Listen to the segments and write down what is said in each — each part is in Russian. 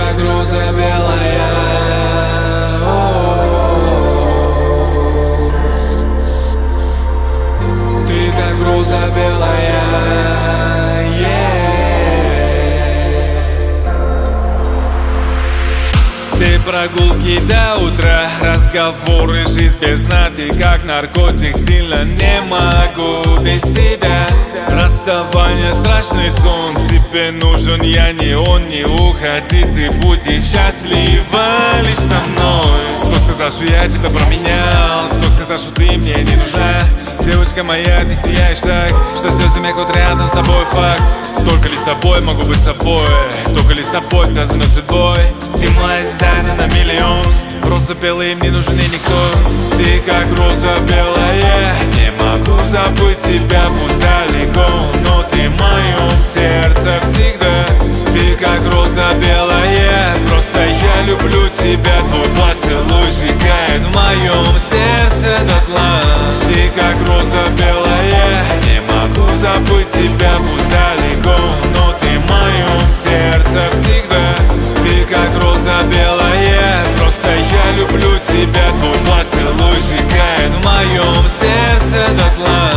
как роза белая. Ты как роза белая. Ты прогулки до утра, разговоры, жизнь без дна. Ты как наркотик, сильно не могу без тебя. Расставание, страшный сон, тебе нужен я, не он. Не уходи, ты будешь счастлива лишь со мной. Кто сказал, что я тебя променял? Кто сказал, что ты мне не нужна? Девочка моя, ты сияешь так, что слезы мекнут рядом с тобой, факт. Только лишь с тобой могу быть собой, только лишь с тобой связано с судьбой. Ты моя звезда на миллион, роза белая, мне нужен и никто. Ты как роза белая, не могу забыть тебя, пусть далеко, но ты в моем сердце всегда. Ты как роза белая, просто я люблю тебя. Твой поцелуй сжигает в моем сердце дотла. Ты как роза белая, не могу забыть тебя, пусть далеко, но ты в моем сердце всегда. Ты как роза белая, просто я люблю тебя. Твой поцелуй сжигает в моем сердце дотла.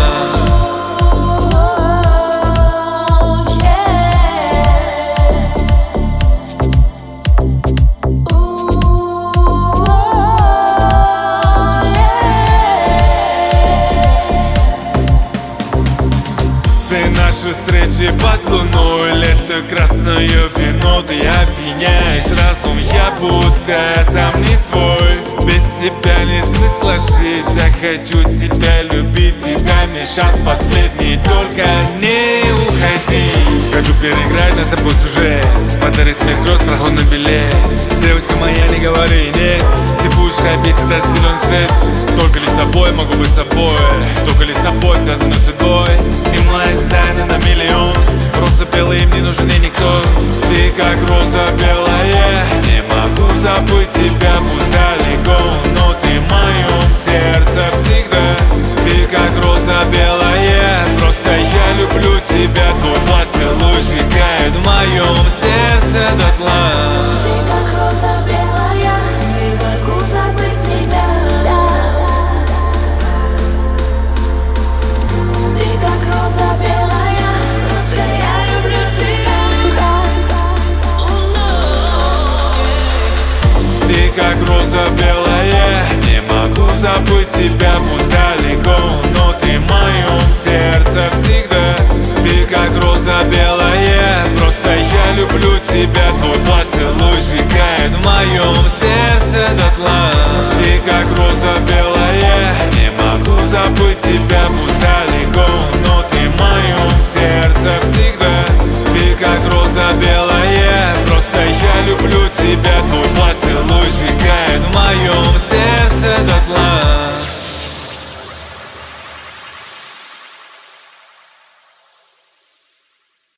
Наши встречи под луной, лето, красное вино. Ты опьяняешь разум, я будто сам не свой. Без тебя не смысла жить, так хочу тебя любить. И дай мне шанс последний, только не уходи. Хочу переиграть на тобой сюжет, подари смех гроз, прохладный билет. Девочка моя, не говори нет, ты будешь хайпить, даже зеленый цвет. Только лишь с тобой могу быть собой, только лишь с тобой связано с судьбой. Ты моя звезда на миллион, роза белая, мне нужен и никто. Ты как роза белая, не могу забыть тебя, пусть далеко, но ты в моем сердце всегда. Ты как роза белая, просто я люблю тебя. Твой поцелуй сжигает в моем сердце дотла. Ты как роза белая, не могу забыть тебя. Ты как роза белая, просто я люблю тебя. Ты как роза белая, не могу забыть тебя, пусть далеко, но ты в моем сердце всегда. Ты как роза белая, просто я люблю тебя. Твой поцелуй сжигает в моем сердце дотла. Ты как роза белая, не могу забыть тебя, пусть